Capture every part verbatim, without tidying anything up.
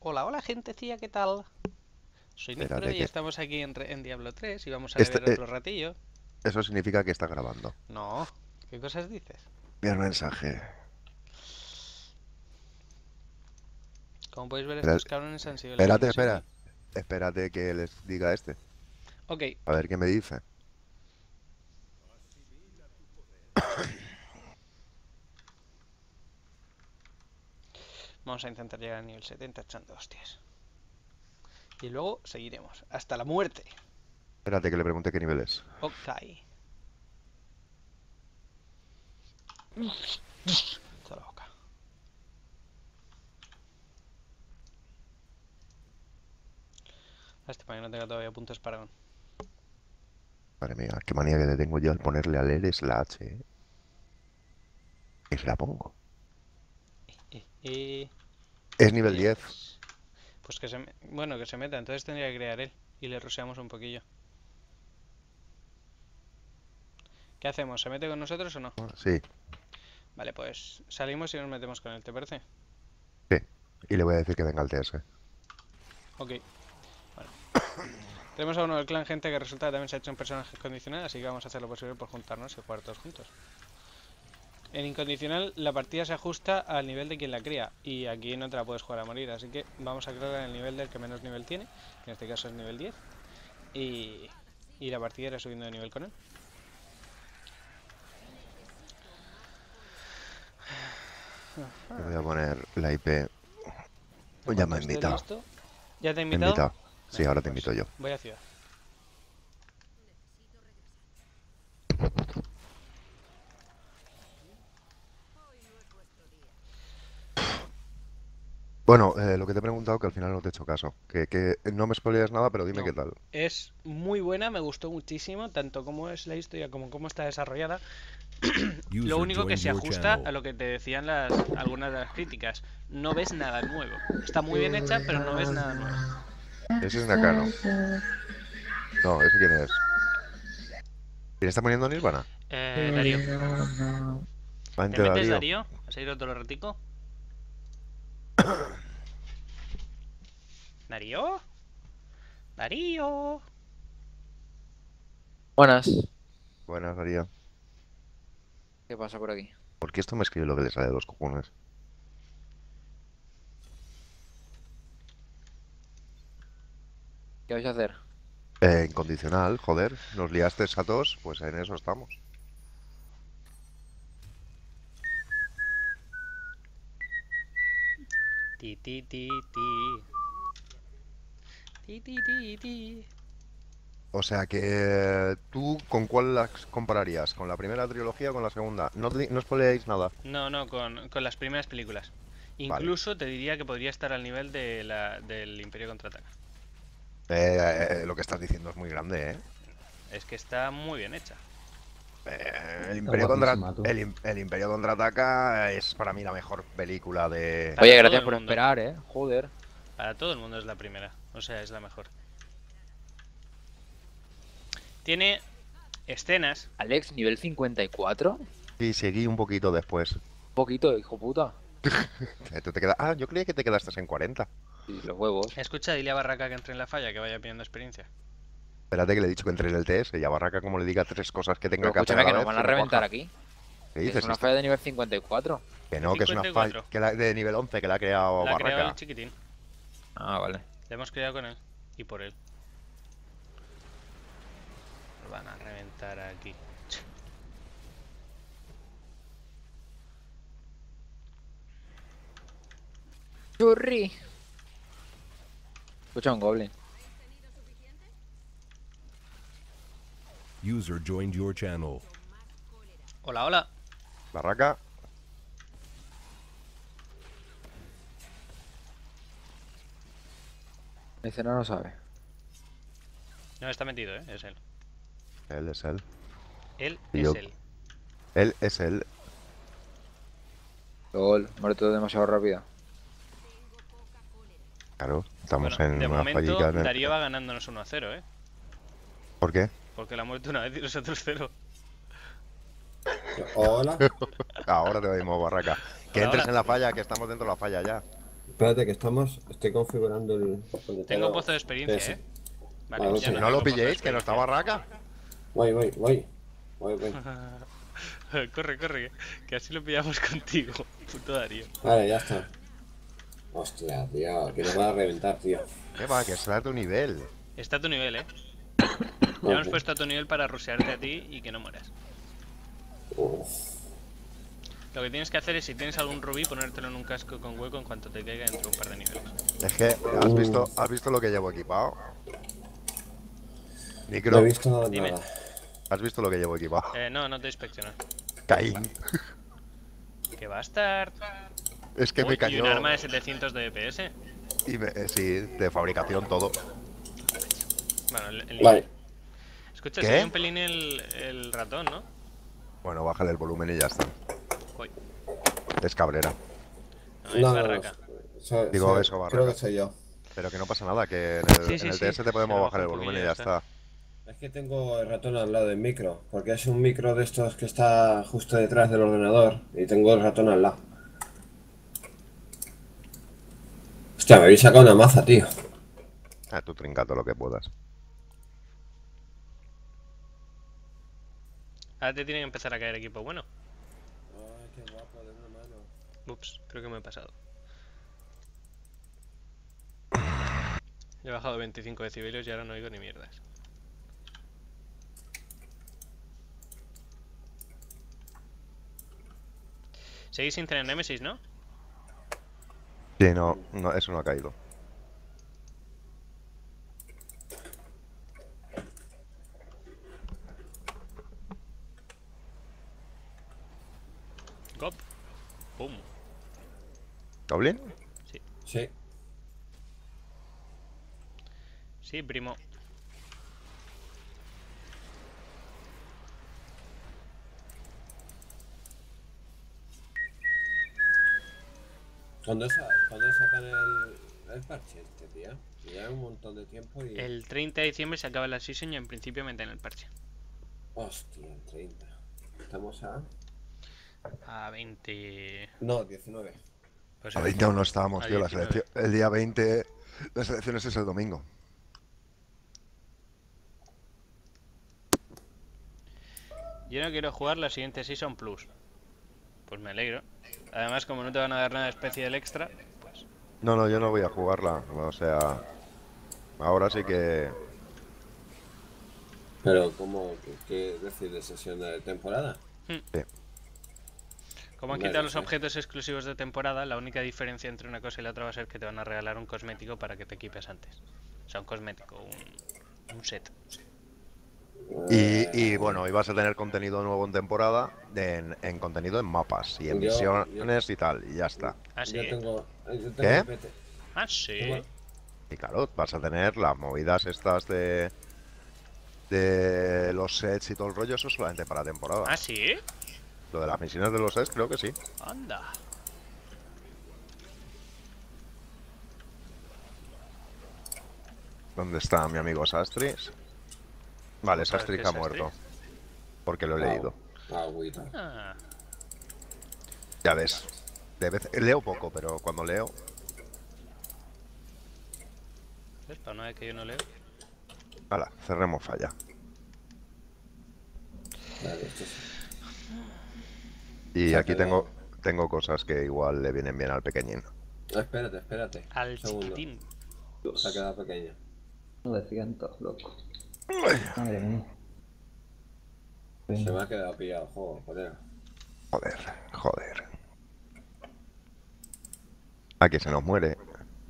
Hola, hola gentecilla, ¿qué tal? Soy Nifro Espérate y que... estamos aquí en, Re- en Diablo tres y vamos a Este, leer eh, otro ratillo. eso significa que está grabando. No, ¿qué cosas dices? Mira el mensaje. Como podéis ver, Espera- estos cabrones han sido Espérate, elegidos espera. aquí. Espérate que les diga este. Ok, A ver qué me dice. vamos a intentar llegar al nivel setenta echando hostias. Y luego seguiremos, hasta la muerte. Espérate que le pregunte qué nivel es. Ok. Toda la boca. Este para que no tenga todavía puntos para... Madre mía, qué manía que le tengo yo al ponerle al L slash, eh. Y se la pongo. Eh, eh, Es nivel diez. yes. Pues que se... me- Bueno, que se meta, entonces tendría que crear él. Y le ruseamos un poquillo. ¿Qué hacemos? ¿Se mete con nosotros o no? Sí, Vale, pues salimos y nos metemos con él, ¿te parece? sí. Y le voy a decir que venga al T S. Ok. Bueno. Tenemos a uno del clan gente que resulta que también se ha hecho un personaje condicional, así que vamos a hacer lo posible por juntarnos y jugar todos juntos. En incondicional la partida se ajusta al nivel de quien la cría y aquí no te la puedes jugar a morir, así que vamos a crearla en el nivel del que menos nivel tiene, que en este caso es nivel diez, y, y la partida irá subiendo de nivel con él. Le voy a poner la I P. En Ya me cuanto ha esté invitado. listo... ¿Ya te he Me ha invitado? invitado. Sí, Venga, ahora te pues invito yo. voy a ciudad. Bueno, eh, lo que te he preguntado que al final no te he hecho caso. Que, que no me spoilees nada, pero dime No, qué tal. es muy buena, me gustó muchísimo, tanto como es la historia como cómo está desarrollada. Lo User único que joined se your ajusta a channel. lo que te decían las algunas de las críticas. No ves nada nuevo. Está muy bien hecha, pero no ves nada nuevo. Ese es Nakano. No, ¿ese quién es? ¿Quién está poniendo Nirvana? Eh, Darío. La ¿Te gente de metes, Darío. Darío? ¿Has ido todo el ratico? ¿Darío? ¿Darío? Buenas. Buenas, Darío. ¿Qué pasa por aquí? ¿Por qué esto me escribe lo que le sale de los cojones? ¿Qué vais a hacer? Eh, incondicional, joder. Nos liaste a todos, pues en eso estamos. Ti ti ti ti. Ti ti ti ti. O sea que tú, ¿con cuál las compararías? ¿Con la primera trilogía o con la segunda? No, di- no spoileáis nada. No, no, con, con las primeras películas. Vale. Incluso te diría que podría estar al nivel de la, del Imperio Contraataca. Eh, eh, lo que estás diciendo es muy grande, ¿eh? Es que está muy bien hecha. Eh, el Está Imperio contra guapísima, tú. el, Im- el Imperio contraataca es para mí la mejor película de. Para Oye, todo gracias el por mundo. esperar, eh. Joder. Para todo el mundo es la primera. O sea, es la mejor. Tiene escenas. Alex, nivel cincuenta y cuatro. Sí, seguí un poquito después. Un poquito, hijo puta. Eh, tú te quedas... Ah, yo creía que te quedaste en cuarenta. Sí, los huevos. Escucha, dile a Barraca que entre en la falla, que vaya pidiendo experiencia. Espérate que le he dicho que entre en el T S y a Barraca como le diga tres cosas que tenga Pero que hacer a escúchame, la que nos vez, van se a le reventar cuaja. aquí. ¿Qué Que dices? es una Si está- falla de nivel cincuenta y cuatro. Que no, que es una falla cincuenta y cuatro. que la... de nivel once que la ha creado La ha creado Barraca. el chiquitín. Ah, vale. La hemos creado con él. Y por él. Nos van a reventar aquí. Churri. Escucha un goblin. User joined your channel. Hola, hola. Barraca. Ese no lo sabe. No está metido, ¿eh? Es él. Él es él. Él Y es yo- él. Él es él. Gol. Muerto demasiado rápido. Claro, estamos Bueno, en de una momento, fallica. en el- Darío va ganándonos uno a cero, ¿eh? ¿Por qué? Porque la ha muerto una vez y nosotros cero. Hola. Ahora te oímos, Barraca. Que Hola, entres hola. en la falla, que estamos dentro de la falla ya. Espérate que estamos. Estoy configurando el. Tengo pozo de experiencia, Ese. ¿eh? Vale, Vale, ya ok. No tengo lo pozo de pilléis, que no está experiencia. barraca. Voy, voy, voy. Voy, voy. Corre, corre, que así lo pillamos contigo, puto Darío. Vale, ya está. Hostia, tío, que nos va a reventar, tío. ¿Qué va? Que está a tu nivel. Está a tu nivel, ¿eh? Ya hemos Ok. puesto a tu nivel para rushearte a ti y que no mueras. Uf. Lo que tienes que hacer es, si tienes algún rubí, ponértelo en un casco con hueco en cuanto te caiga dentro de un par de niveles. Es que, ¿has visto, Uh. ¿has visto lo que llevo equipado? No he Micro, visto Dime. nada. ¿has visto lo que llevo equipado? Eh, no, no te inspecciono. Caín. Que va a estar... Es que Uy, me y cayó. un arma de setecientos de D P S. Y me- eh, sí, de fabricación todo. Bueno, el, el- Vale. Escucha, ¿Qué? sigue un pelín el, el ratón, ¿no? Bueno, bájale el volumen y ya está. Uy, Es cabrera. no, es No, no, no. barraca. Soy- Digo soy- eso, Creo Barraca. que soy yo. Pero que no pasa nada, que en el, Sí, sí, en el sí. T S te Se podemos lo bajar el bajo un volumen y poquillo, ya ya está. Es que tengo el ratón al lado del micro, porque es un micro de estos que está justo detrás del ordenador y tengo el ratón al lado. Hostia, me habéis sacado una maza, tío. Ah, tú trincato lo que puedas. Ahora te tiene que empezar a caer equipo bueno. Ay, qué guapo, de una mano. Ups, creo que me he pasado. He bajado veinticinco decibelios y ahora no oigo ni mierdas. Seguís sin tener Nemesis, ¿no? Sí, no, no, eso no ha caído. Gop. Pum. ¿Goblin? Sí. Sí, primo. ¿Cuándo, sa ¿Cuándo sacan el, el parche este, tío? Lleva un montón de tiempo y... El treinta de diciembre se acaba la season y en principio meten el parche. Hostia, el treinta. Estamos a... A veinte... No, diecinueve. Pues A veinte aún no estábamos, a tío. La diecinueve. selección, el día veinte, las elecciones es el domingo. Yo no quiero jugar la siguiente Season Plus. Pues me alegro. Además, como no te van a dar nada de especie del extra, pues... No, no, yo no voy a jugarla. O sea, ahora sí que... Pero, ¿cómo? ¿Qué, qué decir de sesión de temporada? Como han Vale, quitado los sí. objetos exclusivos de temporada, la única diferencia entre una cosa y la otra va a ser que te van a regalar un cosmético para que te equipes antes. O sea, un cosmético, un, un set. Y, y bueno, y vas a tener contenido nuevo en temporada, de- en, en contenido en mapas y en Yo- misiones y tal, y ya está. Ah, sí. Yo tengo... Yo tengo ¿Qué? P T. Ah, sí. Tengo- Y claro, vas a tener las movidas estas de... De los sets y todo el rollo, eso solamente para temporada. Ah, sí. Lo de las misiones de los sets creo que sí. Anda. ¿Dónde está mi amigo Sastris? Vale, ¿Sabes Sastris qué ha es Sastris? muerto. Porque lo he leído. Agüita. Ah, Ya ves. De vez... Leo poco, pero cuando leo... ¿ves? Para una vez que yo no leo. Hala, cerremos falla. Vale, esto sí. Y Sácalo. aquí tengo, tengo cosas que igual le vienen bien al pequeñín. Ah, espérate, espérate. Al Un segundo. chiquitín. Se ha quedado pequeño. novecientos, loco. Madre mía. Se me ha quedado pillado el juego, joder. Joder, joder. Aquí se nos muere.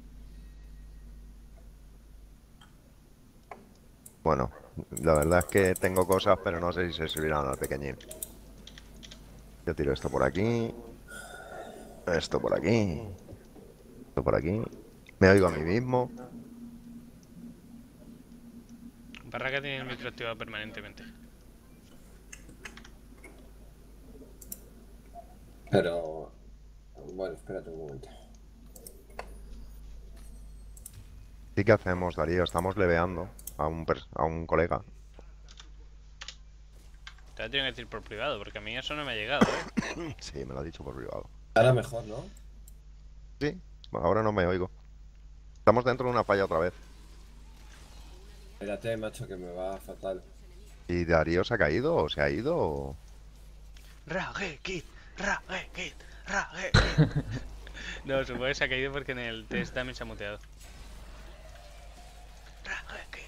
Bueno, la verdad es que tengo cosas, pero no sé si se servirán al pequeñín. Yo tiro esto por aquí. Esto por aquí. Esto por aquí. Me oigo a mí mismo. Barraca tiene el micro activado permanentemente. Pero... Bueno, espérate un momento. Sí que hacemos, Darío. Estamos leveando a un, pers- a un colega. Te lo tengo que decir por privado, porque a mí eso no me ha llegado, ¿eh? Sí, me lo ha dicho por privado. Ahora mejor, ¿no? Sí, ahora no me oigo. Estamos dentro de una falla otra vez. Espérate, macho, que me va fatal. ¿Y Darío se ha caído o se ha ido o...? Rage Kid, Rage Kid, Rage Kid. No, supongo que se ha caído porque en el test también se ha muteado. Rage Kid.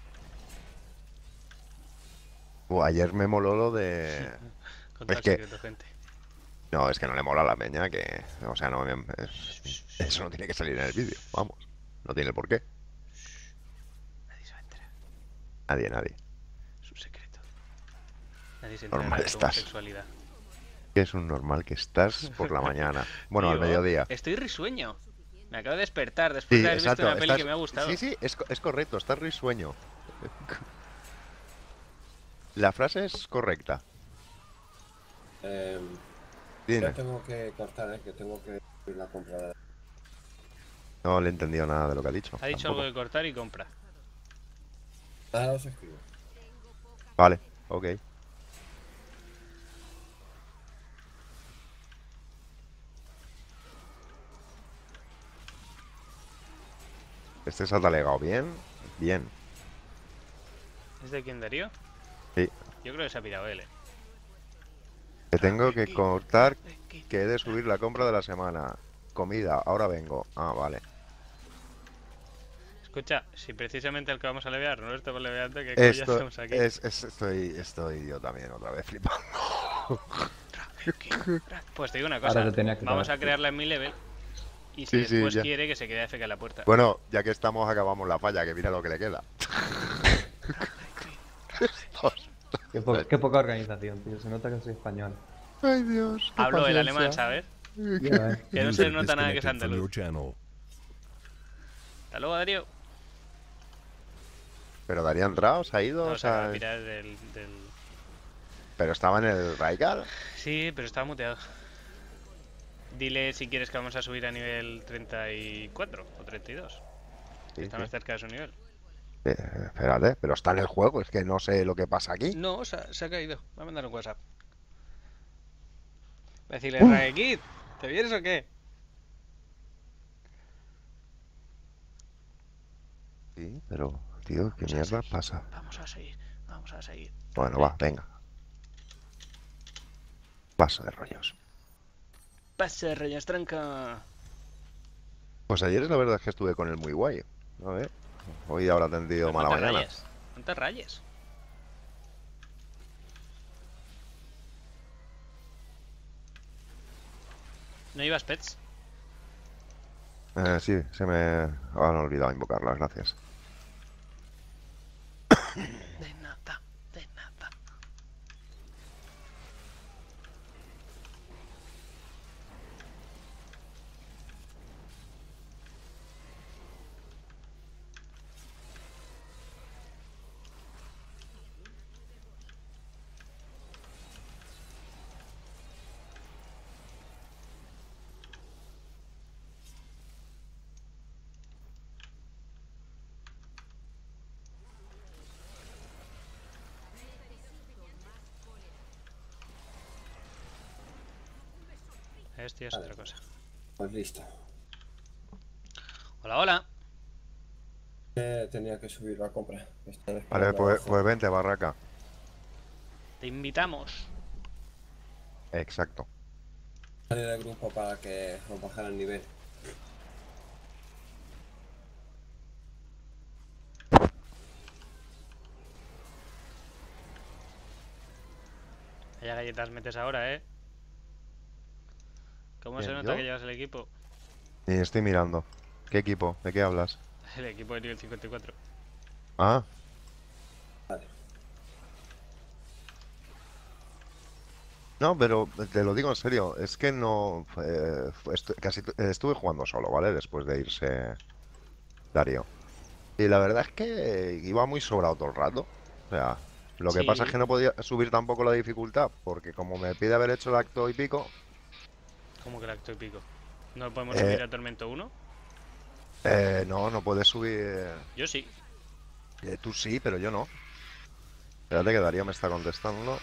Uh, ayer me moló lo de... Contra Es el que- secreto, gente. No, es que no le mola a la peña que... O sea, no... me- es- Eso no tiene que salir en el vídeo, vamos. No tiene por qué. Nadie se va a enterar. Nadie, nadie. Es un secreto. Nadie se Normal enterará de tu estás. homosexualidad. Que es un normal que estás por la mañana. Bueno, al Tío, mediodía. Estoy risueño. Me acabo de despertar después Sí, de haber exacto. visto una peli estás- que me ha gustado. Sí, sí, es, co- es correcto, estás risueño. La frase es correcta. Eh, Dime. ya tengo que cortar, eh, que tengo que ir la compra. de- No le he entendido nada de lo que ha dicho. Ha dicho tampoco. algo de cortar y compra. Ahora os escribo. Vale, ok. Este se ha talegado bien. Bien. ¿Es de quién, Darío? Sí. Yo creo que se ha pirado él. eh. Que tengo que cortar, que he de subir la compra de la semana. Comida, ahora vengo. Ah, vale. Escucha, si precisamente el que vamos a levear no lo estamos leveando, ¿qué coño Esto hacemos aquí? es, es- estoy, estoy yo también otra vez flipando. Pues te digo una Ahora cosa, te tenía que vamos pagar. a crearla en mi level y si Sí, sí, después ya. quiere que se quede A F K en la puerta. Bueno, ya que estamos, acabamos la falla, que mira lo que le queda. Estos. Qué, po- qué poca organización, tío. Se nota que soy español. Ay, Dios. qué Hablo el paciencia. alemán, ¿sabes? Ya ves. Que no se User nota nada que es disconnected from your andaluz. channel. Hasta luego, Darío. Pero Darío ha entrado, se ha ido, No, o se acaba sea, de pirar del, del... pero estaba en el Raikal. Sí, pero estaba muteado. Dile si quieres que vamos a subir a nivel treinta y cuatro o treinta y dos. Sí, Está sí. más cerca de su nivel. Eh, espérate, pero está en el juego, es que no sé lo que pasa aquí. No, se ha, se ha caído. Va a mandar un WhatsApp. Va a decirle, Rage Kid, ¿te vienes o qué? Sí, pero, tío, ¿qué Vamos a mierda seguir, pasa? Vamos a seguir, vamos a seguir. Bueno, va, venga. Paso de rollos. Pase, rayas tranca. Pues ayer la verdad es que estuve con él muy guay. A ver, hoy habrá tenido mala ¿Cuántas mañana. rayas? ¿Cuántas rayas? ¿No ibas pets? Eh, sí, se me han olvidado invocarlas, gracias. De nada, de nada. Esto ya es Vale. otra cosa. Pues listo. Hola, hola. Eh, tenía que subir la compra. Están Vale, esperando pues, abajo. pues vente, barraca. Te invitamos. Exacto. Salir del grupo para que nos bajara el nivel. Vaya galletas metes ahora, ¿eh? ¿Cómo se ¿Quién, nota yo? que llevas el equipo? Y estoy mirando. ¿Qué equipo? ¿De qué hablas? El equipo de nivel cincuenta y cuatro. Ah, Vale. no, pero te lo digo en serio. Es que no... eh, fue- estu- casi tu- estuve jugando solo, ¿vale? Después de irse Darío. Y la verdad es que iba muy sobrado todo el rato. O sea, lo que Sí. pasa es que no podía subir tampoco la dificultad. Porque como me pide haber hecho el acto y pico... ¿Cómo que el acto y pico? ¿No lo podemos Eh. subir a Tormento uno? eh, no, no puedes subir... Yo sí. eh, tú sí, pero yo no. Espérate que Darío me está contestando.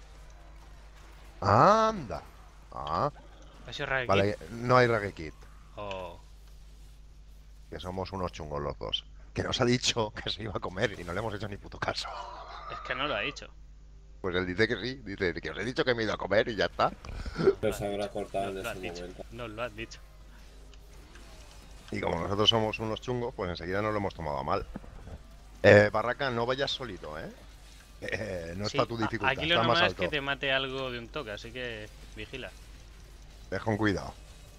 Anda. Ah, Ha sido Rage Kid. vale, no hay Rage Kit. Oh. Que somos unos chungos los dos. Que nos ha dicho que se iba a comer y no le hemos hecho ni puto caso. Es que no lo ha dicho. Pues él dice que sí, dice que os he dicho que me he ido a comer y ya está. Pero se habrá cortado No en lo has ese dicho. momento. No lo has dicho. Y como nosotros somos unos chungos, pues enseguida nos lo hemos tomado a mal. Eh, Barraca, no vayas solito, ¿eh? Eh, no Sí, está tu a- dificultad, aquí lo está más normal es alto. que te mate algo de un toque, así que vigila. Ves con cuidado.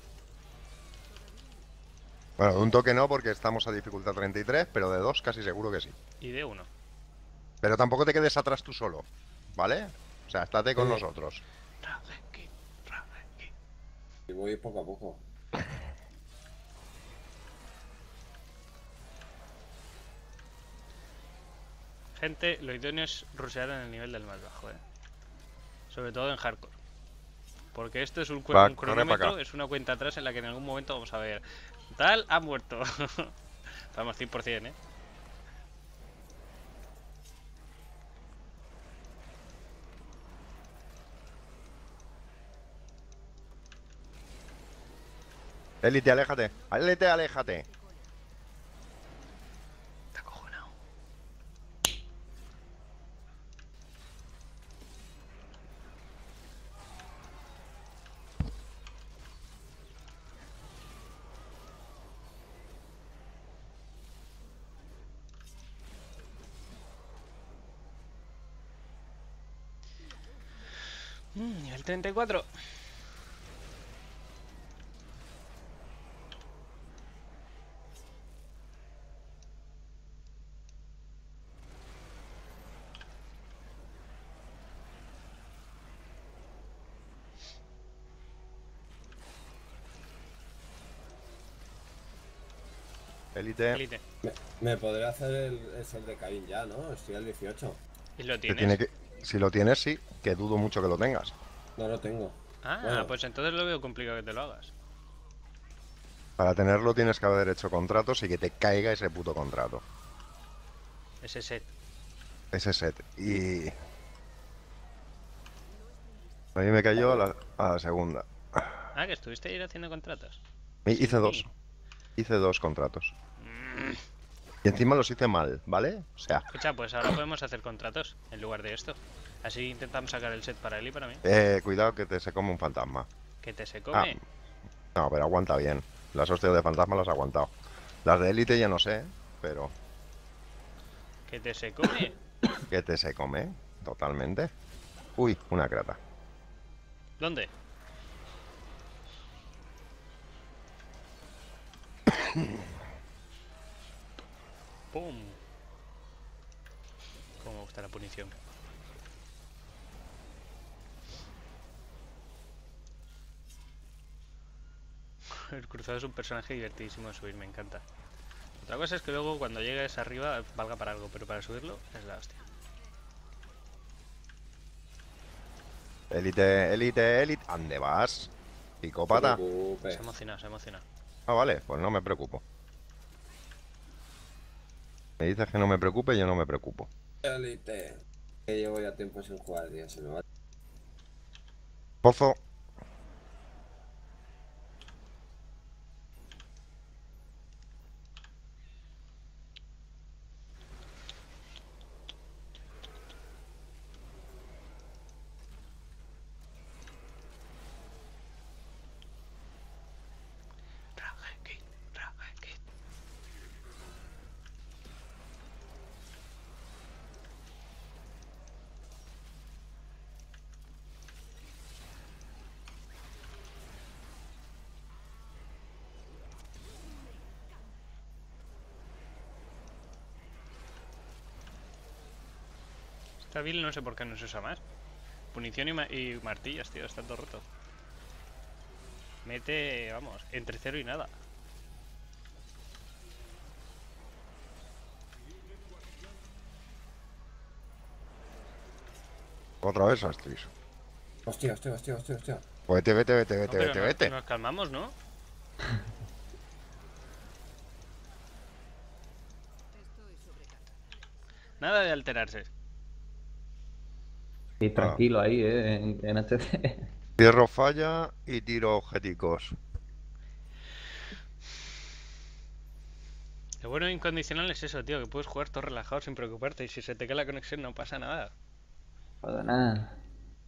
Bueno, de un toque no, porque estamos a dificultad treinta y tres, pero de dos casi seguro que sí. Y de uno. Pero tampoco te quedes atrás tú solo, ¿vale? O sea, estate con Sí. nosotros. Rageki, Rageki. Y voy poco a poco. Gente, lo idóneo es rushear en el nivel del más bajo, eh. Sobre todo en hardcore. Porque esto es un, cue- Va, un corre pa' cronómetro, acá. es una cuenta atrás en la que en algún momento vamos a ver. Tal ha muerto. Vamos, cien por cien, eh. Élite, aléjate. Élite, aléjate. Está acojonado. Mm, nivel treinta y cuatro. Élite. Elite. Me, me podré hacer el, es el de Caín ya, ¿no? Estoy al dieciocho. ¿Y lo Te tienes? tiene que... Si lo tienes, sí, que dudo mucho que lo tengas. No lo tengo. Ah, Bueno. pues entonces lo veo complicado que te lo hagas. Para tenerlo tienes que haber hecho contratos y que te caiga ese puto contrato. Ese set. Ese set. Y... A mí me cayó a la, a la segunda. Ah, que estuviste ir haciendo contratos. Y hice Sí. dos. Hice dos contratos. Mm. Y encima los hice mal, ¿vale? O sea, Escucha, pues ahora podemos hacer contratos en lugar de esto. Así intentamos sacar el set para él y para mí. eh, cuidado que te se come un fantasma. Que te se Ah, come. no, pero aguanta bien. Las hostias de fantasma las ha aguantado. Las de élite ya no sé, pero Que te se come. que te se come totalmente. Uy, una crata. ¿Dónde? ¡Pum! Cómo me gusta la punición. El cruzado es un personaje divertidísimo de subir, me encanta. Otra cosa es que luego cuando llegues arriba valga para algo, pero para subirlo es la hostia. Élite, élite, élite. ¿Dónde vas? No te Psicópata. preocupes. Se ha emocionado, se ha emocionado. Ah, vale, pues no me preocupo. Me dices que no me preocupe, yo no me preocupo. Élite. Que llevo ya tiempo sin jugar, tío. Se me va. Pozo. Rageki, Rageki. Esta build no sé por qué no se usa más. Punición y, ma- y martillas, tío, está todo roto. Mete, vamos, entre cero y nada. Otra vez Astris. Hostia, hostia, hostia, hostia, hostia. Vete, vete, vete, No, vete, pero vete, no- vete. Nos calmamos, ¿no? Nada de alterarse. Y tranquilo ahí, eh, en, en H C. Cierro falla y tiro objeticos. Lo bueno de incondicional es eso, tío, que puedes jugar todo relajado sin preocuparte y si se te cae la conexión no pasa nada. Para nada.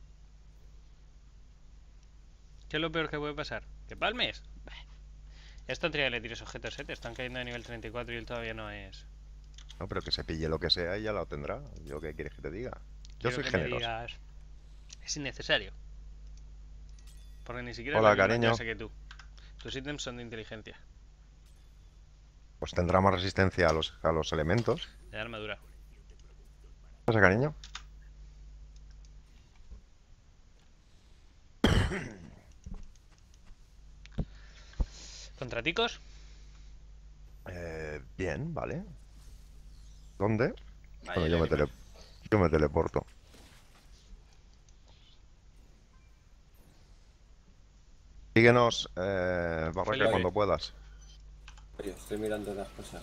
¿Qué es lo peor que puede pasar? ¿Que palmes? Bah. Es tontería que le tires objetos, ¿eh? Te están cayendo de nivel treinta y cuatro y él todavía no es... No, pero que se pille lo que sea y ya lo tendrá. ¿Yo qué quieres que te diga? Yo Quiero soy que me generoso. digas... Es innecesario. Porque ni siquiera Hola, es la misma cariño. clase que tú. Tus ítems son de inteligencia. Pues tendrá más resistencia a los, a los elementos. De armadura. ¿Qué pasa, cariño? ¿Contraticos? Eh, bien, vale. ¿Dónde? Vaya Bueno, yo me, lágrima. tele- yo me teleporto. Síguenos, eh, Barraca, Felipe. cuando puedas. Oye, estoy mirando las cosas.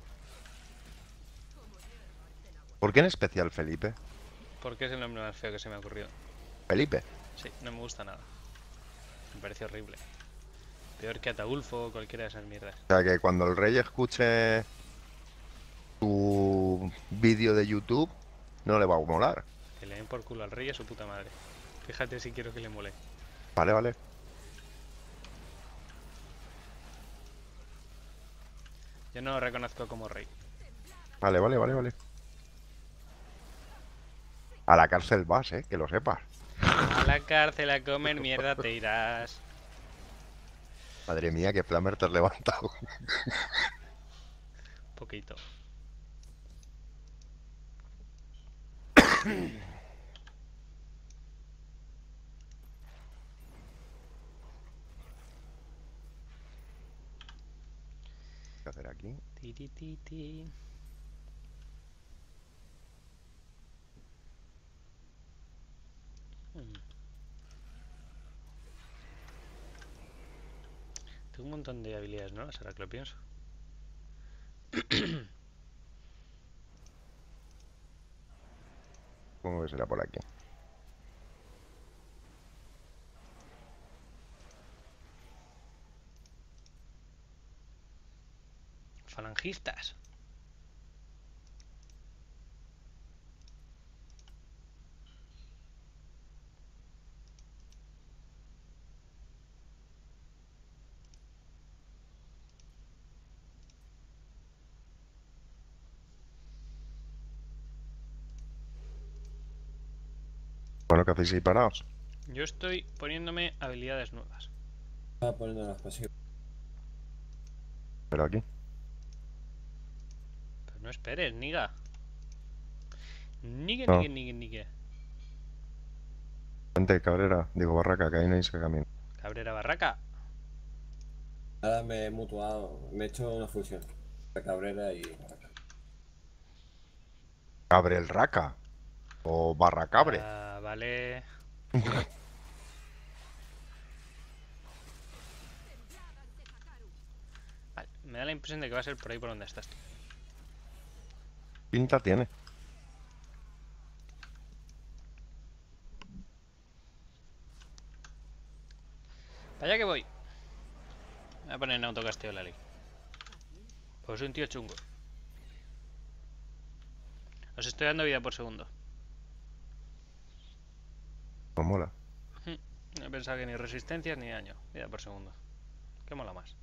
¿Por qué en especial Felipe? Porque es el nombre más feo que se me ha ocurrido. Felipe. Sí, no me gusta nada. Me parece horrible. Peor que Ataulfo o cualquiera de esas mierdas. O sea que cuando el rey escuche tu vídeo de YouTube, no le va a molar. Que le den por culo al rey y a su puta madre. Fíjate si quiero que le mole. Vale, vale. Yo no lo reconozco como rey. Vale, vale, vale, vale. A la cárcel vas, eh, que lo sepas. A la cárcel a comer mierda te irás. Madre mía, qué flamer te has levantado. Poquito. ¿Qué hacer aquí? Ti, ti, ti, ti. Hmm. Tengo un montón de habilidades nuevas, ahora que lo pienso. Supongo que será por aquí. Falangistas. Bueno, ¿qué hacéis ahí parados? Yo estoy poniéndome habilidades nuevas. Estaba poniendo las pasivas. Pero aquí. Pero no esperes, niga. Nigue, No. nigue, nigue, nigue. Vente, Cabrera. Digo, Barraca, que ahí no hay ese camino. Cabrera Barraca. Ahora me he mutuado, me he hecho una fusión de Cabrera y Barraca. Cabre el Raca. O Barracabre. Ah, vale. Vale, me da la impresión de que va a ser por ahí por donde estás tú. Pinta tiene. Para allá que voy. Me voy a poner en autocasteo la ley. Pues soy un tío chungo. Os estoy dando vida por segundo. No mola. No he pensado que ni resistencias ni daño. Vida por segundo. ¿Qué mola más?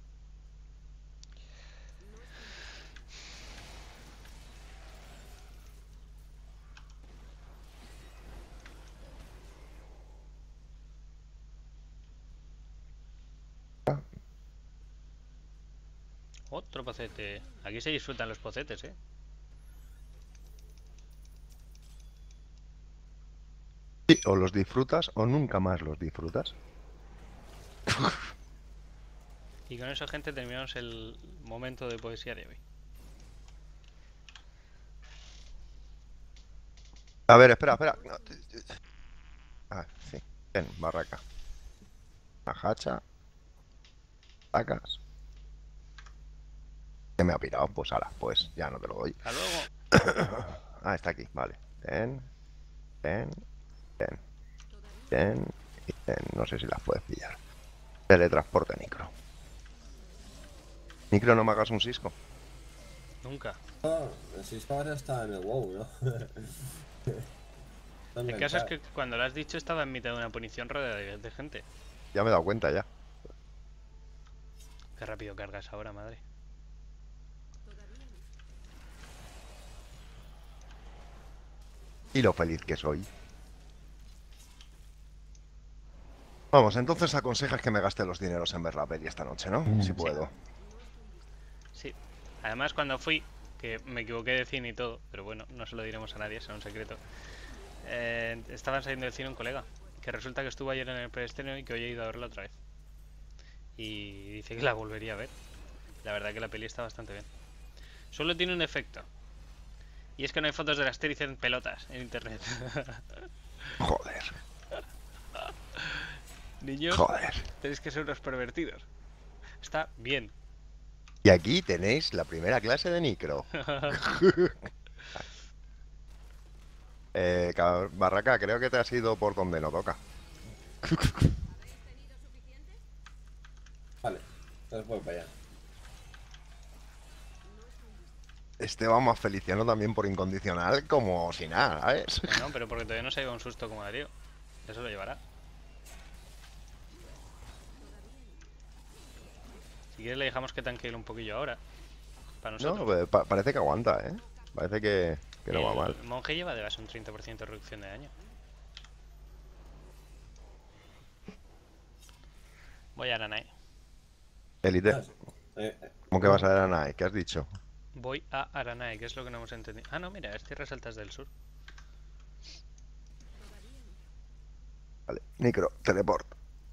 Otro pocete. Aquí se disfrutan los pocetes, eh. Sí, o los disfrutas o nunca más los disfrutas. Y con eso, gente, terminamos el momento de poesía de hoy. A ver, espera, espera. No, t- t- Ah, sí. Ven, Barraca. Ajacha. Sacas. Que me ha pirado. Pues ala, pues ya no te lo doy. Hasta luego. Ah, está aquí, vale. Ten, ten, ten, ten y ten. No sé si las puedes pillar. Teletransporte Nicro. Nicro, no me hagas un cisco. Nunca. Ah, el Sispa ahora está en el WoW, ¿no? El caso es que cuando lo has dicho estaba en mitad de una punición rodeada de, de gente. Ya me he dado cuenta ya. Qué rápido cargas ahora, madre. Y lo feliz que soy. Vamos, entonces aconsejas que me gaste los dineros en ver la peli esta noche, ¿no? Si puedo. Sí. Además, cuando fui, que me equivoqué de cine y todo, pero bueno, no se lo diremos a nadie, será un secreto. Eh, estaban saliendo del cine un colega, que resulta que estuvo ayer en el preestreno y que hoy he ido a verla otra vez. Y dice que la volvería a ver. La verdad que la peli está bastante bien. Solo tiene un defecto. Y es que no hay fotos de la Asterix en pelotas en internet. Joder, Niños, joder. tenéis que ser unos pervertidos. Está bien. Y aquí tenéis la primera clase de Nicro. eh, cab- Barraca, creo que te has ido por donde no toca. Vale, entonces voy para allá. Este va más Feliciano también por incondicional como si nada, ¿sabes? Bueno, pero porque todavía no se ha ido un susto como Darío. Eso lo llevará. Si quieres le dejamos que tanquee un poquillo ahora. Para nosotros. No, pues, pa- parece que aguanta, ¿eh? Parece que, que no va mal. El monje lleva de base un treinta por ciento de reducción de daño. Voy a Aranai. Elite, Ah, eh, eh, ¿cómo que vas a ver a Nike? ¿Qué has dicho? Voy a Aranai, que es lo que no hemos entendido. Ah, no, mira, es Tierras Altas del Sur. Vale, Nicro, teleport.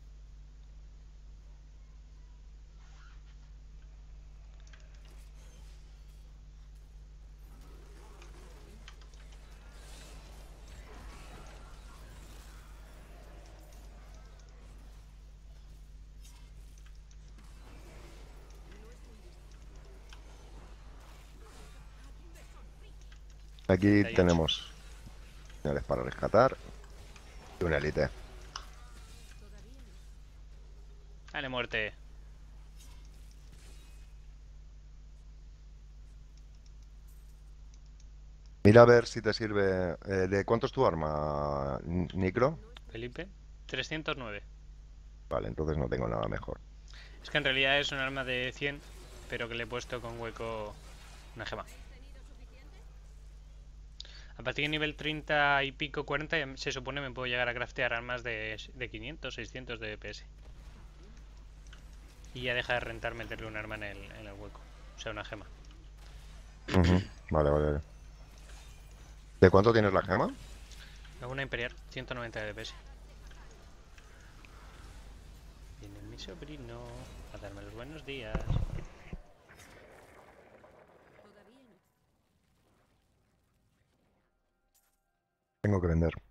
Aquí treinta y ocho. tenemos señales para rescatar y una élite. Dale, muerte. Mira a ver si te sirve. eh, ¿De cuánto es tu arma, N- Nicro? Felipe. trescientos nueve. Vale, entonces no tengo nada mejor. Es que en realidad es un arma de cien, pero que le he puesto con hueco una gema. A partir de nivel treinta y pico, cuarenta, ya se supone me puedo llegar a craftear armas de, de quinientos, seiscientos de D P S. Y ya deja de rentar meterle un arma en el, en el hueco. O sea, una gema. Ujú, Vale, vale, vale. ¿De cuánto tienes la gema? Una imperial, ciento noventa de D P S. Viene mi sobrino a darme los buenos días. Tengo que vender.